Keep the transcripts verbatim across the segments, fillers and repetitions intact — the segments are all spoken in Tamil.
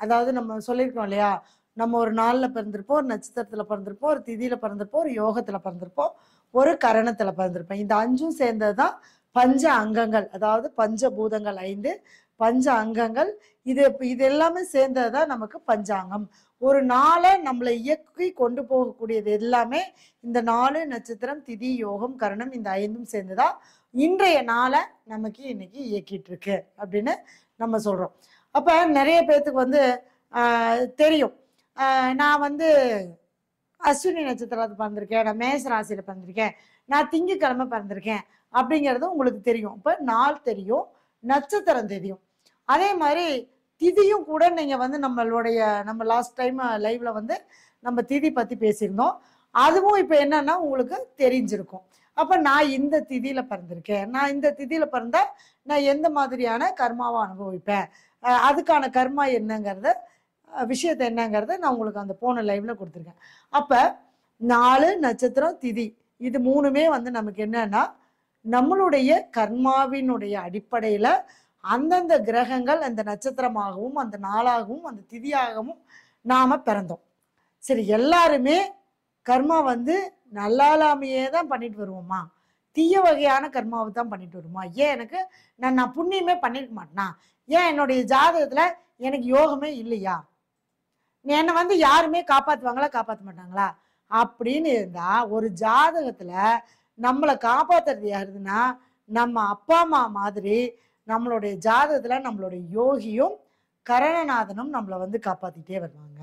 அதாவது நம்ம சொல்லியிருக்கோம் இல்லையா, நம்ம ஒரு நாளில் பிறந்திருப்போம், ஒரு நட்சத்திரத்தில் பிறந்திருப்போம், ஒரு திதியில் பிறந்திருப்போம், ஒரு யோகத்தில் பிறந்திருப்போம், ஒரு கரணத்தில் பிறந்திருப்போம். இந்த அஞ்சும் சேர்ந்தது தான் பஞ்ச அங்கங்கள். அதாவது பஞ்சபூதங்கள் ஐந்து, பஞ்ச அங்கங்கள். இது இது எல்லாமே சேர்ந்தது தான் நமக்கு பஞ்சாங்கம். ஒரு நாளை நம்மளை இயக்கி கொண்டு போகக்கூடியது எல்லாமே இந்த நாலு நட்சத்திரம், திதி, யோகம், கரணம், இந்த ஐந்தும் சேர்ந்துதான் இன்றைய நாளை நமக்கு இன்னைக்கு இயக்கிட்டு இருக்கு அப்படின்னு நம்ம சொல்றோம். அப்ப நிறைய பேர்த்துக்கு வந்து ஆஹ் தெரியும், ஆஹ் நான் வந்து அஸ்வினி நட்சத்திரத்தை பிறந்திருக்கேன், நான் மேச ராசியில பிறந்திருக்கேன், நான் திங்கக்கிழமை பிறந்திருக்கேன் அப்படிங்கிறது உங்களுக்கு தெரியும். இப்ப நாள் தெரியும், நட்சத்திரம் தெரியும். அதே மாதிரி திதியும் கூட நீங்க வந்து நம்மளுடைய நம்ம லாஸ்ட் டைம் லைவ்ல வந்து நம்ம திதி பத்தி பேசியிருந்தோம். அதுவும் இப்ப என்னன்னா உங்களுக்கு தெரிஞ்சிருக்கும். அப்ப நான் இந்த திதியில பிறந்திருக்கேன், நான் இந்த திதியில பிறந்தா நான் எந்த மாதிரியான கர்மாவை அனுபவிப்பேன், அதுக்கான கர்மா என்னங்கிறத விஷயத்த என்னங்கிறத நான் உங்களுக்கு அந்த போன லைவ்ல கொடுத்துருக்கேன். அப்ப நாலு நட்சத்திரம் திதி இது மூணுமே வந்து நமக்கு என்னன்னா நம்மளுடைய கர்மாவினுடைய அடிப்படையில அந்தந்த கிரகங்கள் அந்த நட்சத்திரமாகவும் அந்த நாளாகவும் அந்த திதியாகவும் நாம பிறந்தோம். சரி, எல்லாருமே கர்மா வந்து நல்லாலாமையே தான் பண்ணிட்டு வருவோமா, தீய வகையான கர்மாவை தான் பண்ணிட்டு வருமா? ஏன் எனக்கு நான் நான் புண்ணியமே பண்ணிருக்க மாட்டேனா? ஏன் என்னுடைய ஜாதகத்துல எனக்கு யோகமே இல்லையா? என்னை வந்து யாருமே காப்பாத்துவாங்களா காப்பாற்ற மாட்டாங்களா அப்படின்னு இருந்தா, ஒரு ஜாதகத்துல நம்மளை காப்பாத்துறது யாருதுன்னா நம்ம அப்பா அம்மா மாதிரி நம்மளுடைய ஜாதகத்துல நம்மளுடைய யோகியும் கரணநாதனும் நம்மளை வந்து காப்பாத்திட்டே வருவாங்க.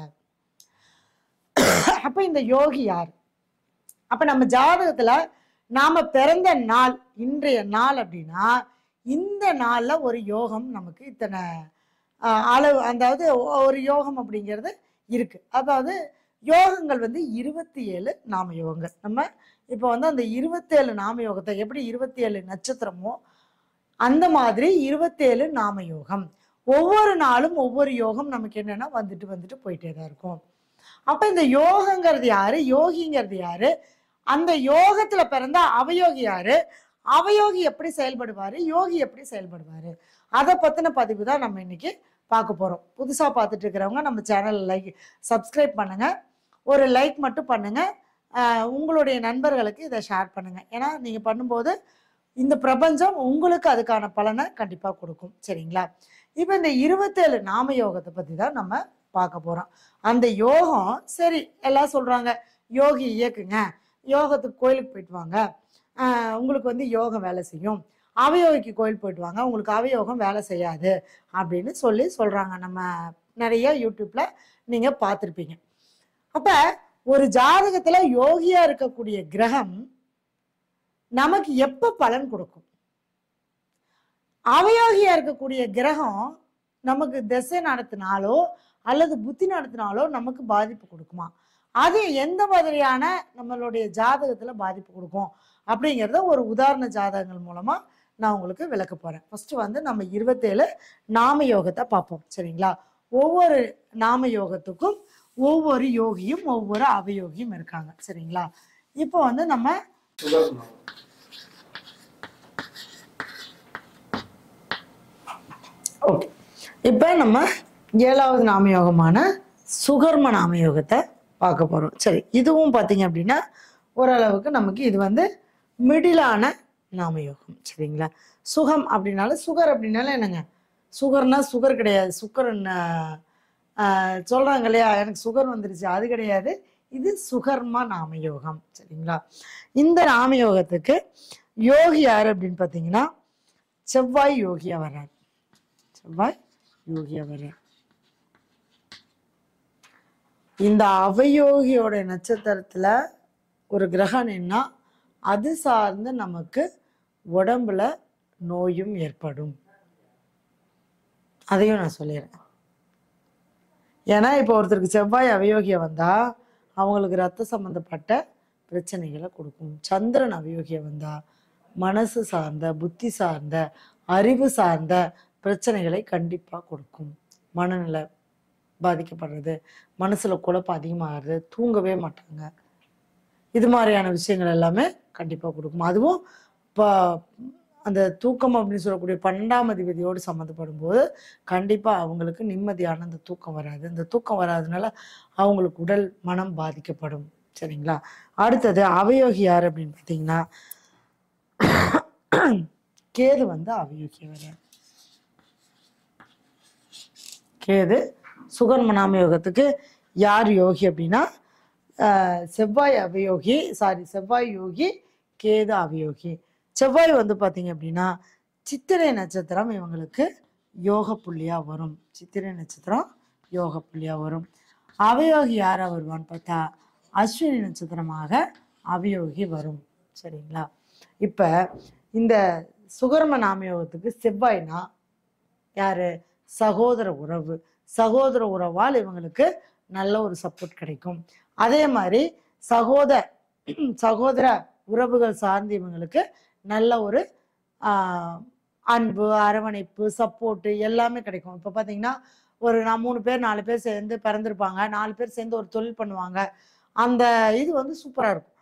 அப்ப இந்த யோகி யார்? அப்ப நம்ம ஜாதகத்துல நாம பிறந்த நாள் இன்றைய நாள் அப்படின்னா இந்த நாள்ல ஒரு யோகம் நமக்கு இத்தனை அளவு, அதாவது ஒரு யோகம் அப்படிங்கிறது இருக்கு. அதாவது யோகங்கள் வந்து இருபத்தி ஏழு நாம யோகங்கள். நம்ம இப்போ வந்து அந்த இருபத்தி ஏழு நாம யோகத்தை எப்படி இருபத்தி ஏழு நட்சத்திரமோ அந்த மாதிரி இருபத்தி ஏழு நாம யோகம். ஒவ்வொரு நாளும் ஒவ்வொரு யோகம் நமக்கு என்னன்னா வந்துட்டு வந்துட்டு போயிட்டே தான் இருக்கும். அப்ப இந்த யோகங்கிறது யாரு, யோகிங்கிறது யாரு, அந்த யோகத்துல பிறந்த அவயோகி யாரு, அவயோகி எப்படி செயல்படுவாரு, யோகி எப்படி செயல்படுவாரு, அதை பத்தின பதிவு தான் நம்ம இன்னைக்கு பார்க்க போறோம். புதுசா பார்த்துட்டு இருக்கிறவங்க நம்ம சேனல் லைக் சப்ஸ்கிரைப் பண்ணுங்க, ஒரு லைக் மட்டும் பண்ணுங்க, உங்களுடைய நண்பர்களுக்கு இதை ஷேர் பண்ணுங்க. ஏன்னா நீங்க பண்ணும்போது இந்த பிரபஞ்சம் உங்களுக்கு அதுக்கான பலனை கண்டிப்பா கொடுக்கும். சரிங்களா? இப்ப இந்த இருபத்தேழு நாம யோகத்தை பத்தி தான் நம்ம பார்க்க போறோம். அந்த யோகம் சரி எல்லாம் சொல்றாங்க யோகி இயக்குங்க, யோகத்துக்கு கோயிலுக்கு போயிட்டு வாங்க, ஆஹ் உங்களுக்கு வந்து யோகம் வேலை செய்யும், அவயோகிக்கு கோயில் போயிட்டு வாங்க உங்களுக்கு அவயோகம் வேலை செய்யாது அப்படின்னு சொல்லி சொல்றாங்க. நம்ம நிறைய யூடியூப்ல நீங்க பார்த்துருப்பீங்க. அப்ப ஒரு ஜாதகத்துல யோகியா இருக்கக்கூடிய கிரகம் நமக்கு எப்ப பலன் கொடுக்கும்? அவயோகியா இருக்கக்கூடிய கிரகம் நமக்கு திசை நடத்தினாலோ அல்லது புத்தி நடத்தினாலோ நமக்கு பாதிப்பு கொடுக்குமா? அது எந்த மாதிரியான நம்மளுடைய ஜாதகத்துல பாதிப்பு கொடுக்கும் அப்படிங்கிறத ஒரு உதாரண ஜாதகங்கள் மூலமா நான் உங்களுக்கு விளக்க போறேன். ஃபர்ஸ்ட் வந்து நம்ம இருபத்தேழு நாம யோகத்தை பார்ப்போம். சரிங்களா? ஒவ்வொரு நாம யோகத்துக்கும் ஒவ்வொரு யோகியும் ஒவ்வொரு அவயோகியும் இருக்காங்க. சரிங்களா? இப்போ வந்து நம்ம ஓகே இப்ப நம்ம ஏழாவது நாமயோகமான சுகர்ம நாமயோகத்தை பார்க்க போறோம். சரி, இதுவும் பார்த்தீங்க அப்படின்னா ஓரளவுக்கு நமக்கு இது வந்து மிடிலான நாமயோகம். சரிங்களா? சுகம் அப்படின்னால சுகர் அப்படின்னால என்னங்க, சுகர்னா சுகர் கிடையாது, சுகர் சொல்றாங்க இல்லையா, எனக்கு சுகர் வந்துருச்சு, அது கிடையாது. இது சுகர்மா நாமயோகம். சரிங்களா? இந்த நாமயோகத்துக்கு யோகி யாரு அப்படின்னு பார்த்தீங்கன்னா செவ்வாய் யோகியா வர்றார். செவ்வாய் யோகியா வர்றார். இந்த அவயோகியோட நட்சத்திரத்துல ஒரு கிரகம் என்ன, அது சார்ந்து நமக்கு உடம்புல நோயும் ஏற்படும். அதையும் நான் சொல்லிடுறேன். ஏன்னா இப்போ ஒருத்தருக்கு செவ்வாய் அவயோகியா வந்தா அவங்களுக்கு ரத்த சம்பந்தப்பட்ட பிரச்சனைகளை கொடுக்கும். சந்திரன் அவயோகியா வந்தா மனசு சார்ந்த புத்தி சார்ந்த அறிவு சார்ந்த பிரச்சனைகளை கண்டிப்பா கொடுக்கும். மனநிலை பாதிக்கப்படுறது, மனசுல குழப்பம் அதிகமாகிறது, தூங்கவே மாட்டாங்க, இது மாதிரியான விஷயங்கள் எல்லாமே கண்டிப்பா கொடுக்கும். அதுவும் இப்போ அந்த தூக்கம் அப்படின்னு சொல்லக்கூடிய பன்னெண்டாம் அதிபதியோடு சம்மந்தப்படும் போது கண்டிப்பாக அவங்களுக்கு நிம்மதியான அந்த தூக்கம் வராது. இந்த தூக்கம் வராதனால அவங்களுக்கு உடல் மனம் பாதிக்கப்படும். சரிங்களா? அடுத்தது அவயோகி யார் அப்படின்னு பார்த்தீங்கன்னா கேது வந்து அவயோகி வர கேது சுகர்ம நாம யோகத்துக்கு யார் யோகி அப்படின்னா செவ்வாய் அவயோகி சாரி செவ்வாய் யோகி கேது அவயோகி. செவ்வாய் வந்து பார்த்தீங்க அப்படின்னா சித்திரை நட்சத்திரம் இவங்களுக்கு யோக புள்ளியா வரும். சித்திரை நட்சத்திரம் யோக புள்ளியா வரும். அவயோகி யாரா வருவான்னு பார்த்தா அஸ்வினி நட்சத்திரமாக அவயோகி வரும். சரிங்களா? இப்ப இந்த சுகர்ம நாமயோகத்துக்கு செவ்வாய்னா யாரு? சகோதர உறவு. சகோதர உறவால் இவங்களுக்கு நல்ல ஒரு சப்போர்ட் கிடைக்கும். அதே மாதிரி சகோதர சகோதர உறவுகள் சார்ந்து இவங்களுக்கு நல்ல ஒரு ஆஹ் அன்பு, அரவணைப்பு, சப்போர்ட்டு எல்லாமே கிடைக்கும். இப்போ பார்த்தீங்கன்னா ஒரு நான் மூணு பேர் நாலு பேர் சேர்ந்து பிறந்திருப்பாங்க, நாலு பேர் சேர்ந்து ஒரு தொழில் பண்ணுவாங்க. அந்த இது வந்து சூப்பராக இருக்கும்.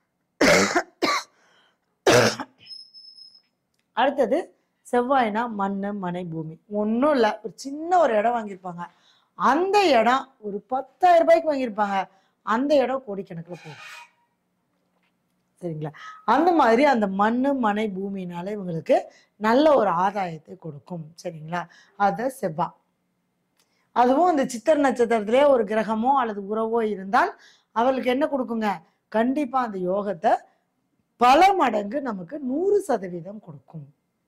அடுத்தது செவ்வாய்னா மண், மனை, பூமி. ஒன்றும் இல்லை, ஒரு சின்ன ஒரு இடம் வாங்கியிருப்பாங்க. அந்த இடம் ஒரு பத்தாயிரம் ரூபாய்க்கு வாங்கியிருப்பாங்க. அந்த இடம் கோடிக்கணக்கில் போகும். சரிங்களா? அந்த மாதிரி அந்த மண், மனை, பூமினால இவங்களுக்கு நல்ல ஒரு ஆதாயத்தை கொடுக்கும். சரிங்களா? அத செவ்வாய். அதுவும் அந்த சித்திர நட்சத்திரத்திலே ஒரு கிரகமோ அல்லது உறவோ இருந்தால் அவளுக்கு என்ன கொடுக்குங்க? கண்டிப்பா அந்த யோகத்தை பல மடங்கு நமக்கு நூறு சதவீதம் கொடுக்கும்.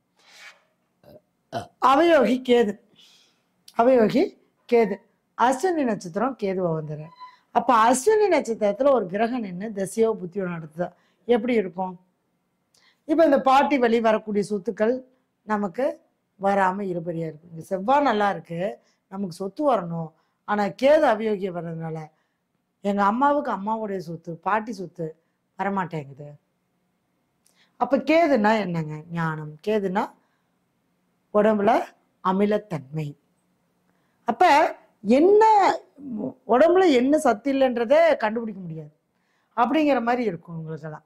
அவயோகி கேது. அவயோகி கேது அஸ்வினி நட்சத்திரம் கேதுவை வந்துடுற. அப்ப அஸ்வினி நட்சத்திரத்துல ஒரு கிரகம் நின்று தசையோ புத்தியோ நடத்துதா எப்படி இருக்கும்? இப்ப இந்த பாட்டி வழி வரக்கூடிய சொத்துக்கள் நமக்கு வராம இருபடியா இருக்கு. இங்க செவ்வாய் நல்லா இருக்கு, நமக்கு சொத்து வரணும். ஆனா கேது அவயோகிய வர்றதுனால எங்க அம்மாவுக்கு அம்மாவுடைய சொத்து, பாட்டி சொத்து வரமாட்டேங்குது. அப்ப கேதுனா என்னங்க? ஞானம். கேதுனா உடம்புல அமிலத்தன்மை. அப்ப என்ன உடம்புல என்ன சத்து இல்லைன்றதை கண்டுபிடிக்க முடியாது அப்படிங்கிற மாதிரி இருக்கும் உங்களுக்கெல்லாம்.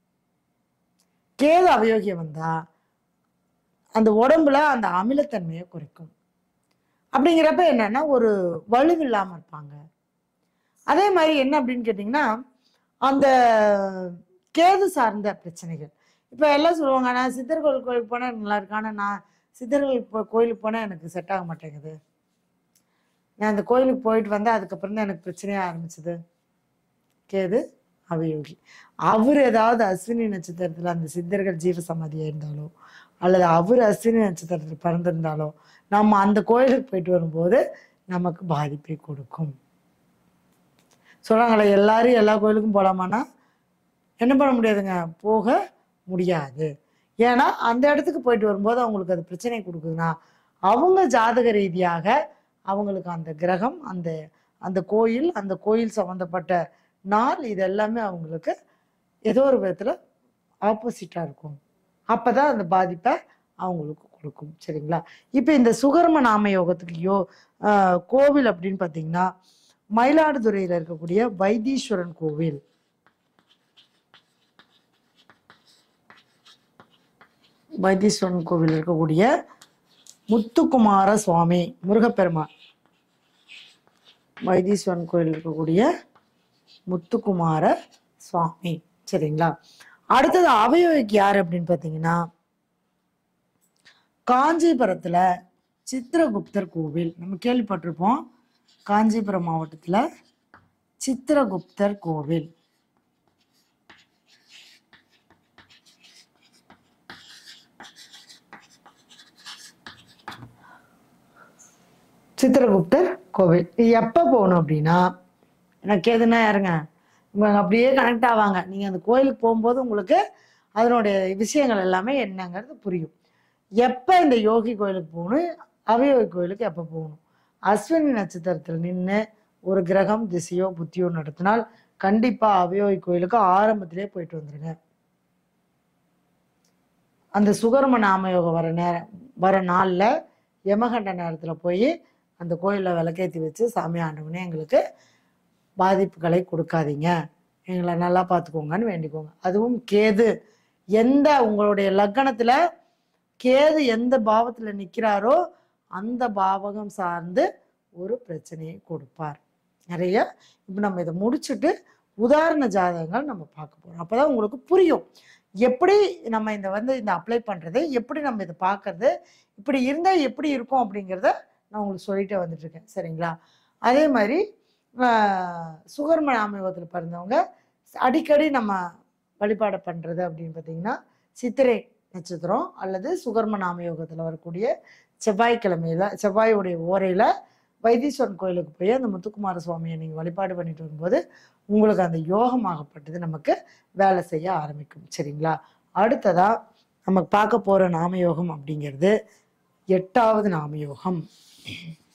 கேது அவயோகியம் வந்தா அந்த உடம்புல அந்த அமிலத்தன்மையை குறைக்கும். அப்படிங்கிறப்ப என்னன்னா ஒரு வலுவில்லாம இருப்பாங்க. அதே மாதிரி என்ன அப்படின்னு கேட்டீங்கன்னா அந்த கேது சார்ந்த பிரச்சனைகள். இப்ப எல்லாம் சொல்லுவாங்க, நான் சித்தர் கோயில் கோயிலுக்கு போனா நல்லா இருக்கு, ஆனா நான் சித்தர்கள் கோயிலுக்கு போனா எனக்கு செட் ஆக மாட்டேங்குது. நான் அந்த கோயிலுக்கு போயிட்டு வந்தா அதுக்கப்புறம் தான் எனக்கு பிரச்சனையா ஆரம்பிச்சது. கேது அவயோகி. அவர் ஏதாவது அஸ்வினி நட்சத்திரத்துல அந்த சித்தர்கள் ஜீவ சமாதியா இருந்தாலோ அல்லது அவர் அஸ்வினி நட்சத்திரத்துல பிறந்திருந்தாலோ நம்ம அந்த கோயிலுக்கு போயிட்டு வரும்போது நமக்கு பாதிப்பை கொடுக்கும். சொல்றாங்களே எல்லாரும் எல்லா கோயிலுக்கும் போலாமான்னா என்ன பண்ண முடியாதுங்க, போக முடியாது. ஏன்னா அந்த இடத்துக்கு போயிட்டு வரும்போது அவங்களுக்கு அது பிரச்சனை கொடுக்குதுன்னா அவங்க ஜாதக ரீதியாக அவங்களுக்கு அந்த கிரகம், அந்த அந்த கோயில், அந்த கோயில் சம்பந்தப்பட்ட நாள், இது எல்லாமே அவங்களுக்கு ஏதோ ஒரு விதத்துல ஆப்போசிட்டா இருக்கும். அப்பதான் அந்த பாதிப்பை அவங்களுக்கு கொடுக்கும். சரிங்களா? இப்ப இந்த சுகர்ம நாம யோகத்துக்கு யோ ஆஹ் கோவில் அப்படின்னு பாத்தீங்கன்னா மயிலாடுதுறையில இருக்கக்கூடிய வைத்தீஸ்வரன் கோவில். வைத்தீஸ்வரன் கோவில் இருக்கக்கூடிய முத்துக்குமார சுவாமி முருகப்பெருமான். வைத்தீஸ்வரன் கோயில் இருக்கக்கூடிய முத்துக்குமார சுவாமி. சரிங்களா? அடுத்தது அவயோகிக்கு யாரு அப்படின்னு பாத்தீங்கன்னா காஞ்சிபுரத்துல சித்திரகுப்தர் கோவில். நம்ம கேள்விப்பட்டிருப்போம். காஞ்சிபுரம் மாவட்டத்துல சித்திரகுப்தர் கோவில். சித்திரகுப்தர் கோவில் எப்ப போகணும் அப்படின்னா, எனக்கு எதுனா யாருங்க இவங்க அப்படியே கனெக்ட் ஆவாங்க. நீங்க அந்த கோயிலுக்கு போகும்போது உங்களுக்கு அதனுடைய விஷயங்கள் எல்லாமே என்னங்கிறது புரியும். எப்ப இந்த யோகி கோயிலுக்கு போகணும், அவயோகி கோயிலுக்கு எப்ப போகணும்? அஸ்வினி நட்சத்திரத்தில் நின்று ஒரு கிரகம் திசையோ புத்தியோ நடத்தினால் கண்டிப்பா அவயோகி கோயிலுக்கு ஆரம்பத்திலே போயிட்டு வந்துருங்க. அந்த சுகர்ம நாமயோகம் வர நேரம் வர நாள்ல யமகண்ட நேரத்துல போய் அந்த கோயிலில் விளக்கேற்றி வச்சு சாமி ஆண்டவனே எங்களுக்கு பாதிப்புகளை கொடுக்காதீங்க, எங்களை நல்லா பார்த்துக்கோங்கன்னு வேண்டிக்கோங்க. அதுவும் கேது எந்த உங்களுடைய லக்னத்துல கேது எந்த பாவத்துல நிக்கிறாரோ அந்த பாவகம் சார்ந்து ஒரு பிரச்சனையை கொடுப்பார் நிறைய. இப்போ நம்ம இதை முடிச்சுட்டு உதாரண ஜாதகங்கள் நம்ம பார்க்க போறோம். அப்பதான் உங்களுக்கு புரியும் எப்படி நம்ம இந்த வந்து இந்த அப்ளை பண்றது, எப்படி நம்ம இதை பார்க்கறது, இப்படி இருந்தா எப்படி இருக்கும் அப்படிங்கிறத நான் உங்களுக்கு சொல்லிட்டே வந்துட்டு இருக்கேன். சரிங்களா? அதே மாதிரி சுகர்ம நாமயோகத்தில் பிறந்தவங்க அடிக்கடி நம்ம வழிபாடு பண்றது அப்படின்னு பார்த்தீங்கன்னா சித்திரை நட்சத்திரம் அல்லது சுகர்ம நாமயோகத்தில் வரக்கூடிய செவ்வாய்க்கிழமையில செவ்வாயுடைய ஓரையில வைத்தீஸ்வரன் கோயிலுக்கு போய் அந்த முத்துக்குமார சுவாமியை நீங்கள் வழிபாடு பண்ணிட்டு வரும்போது உங்களுக்கு அந்த யோகமாகப்பட்டது நமக்கு வேலை செய்ய ஆரம்பிக்கும். சரிங்களா? அடுத்ததா நமக்கு பார்க்க போற நாமயோகம் அப்படிங்கிறது எட்டாவது நாமயோகம்.